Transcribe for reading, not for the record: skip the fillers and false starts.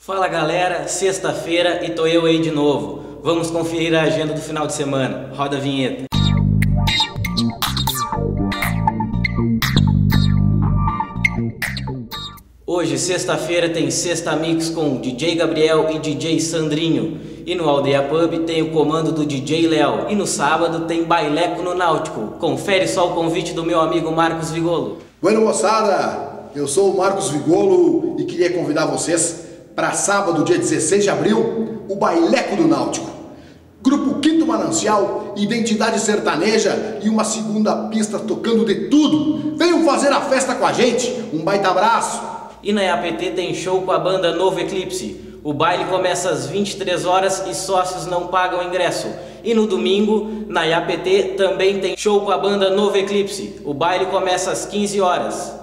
Fala galera, sexta-feira e tô eu aí de novo. Vamos conferir a agenda do final de semana. Roda a vinheta. Hoje, sexta-feira, tem Sexta Mix com DJ Gabriel e DJ Sandrinho. E no Aldeia Pub tem o comando do DJ Léo. E no sábado tem Baileco no Náutico. Confere só o convite do meu amigo Marcos Vigolo. Bueno, moçada, eu sou o Marcos Vigolo e queria convidar vocês para sábado, dia 16 de abril, o Baileco do Náutico. Grupo Quinto Manancial, identidade sertaneja e uma segunda pista tocando de tudo. Venham fazer a festa com a gente. Um baita abraço. E na IAPT tem show com a banda Novo Eclipse. O baile começa às 23 horas e sócios não pagam ingresso. E no domingo, na IAPT, também tem show com a banda Novo Eclipse. O baile começa às 15 horas.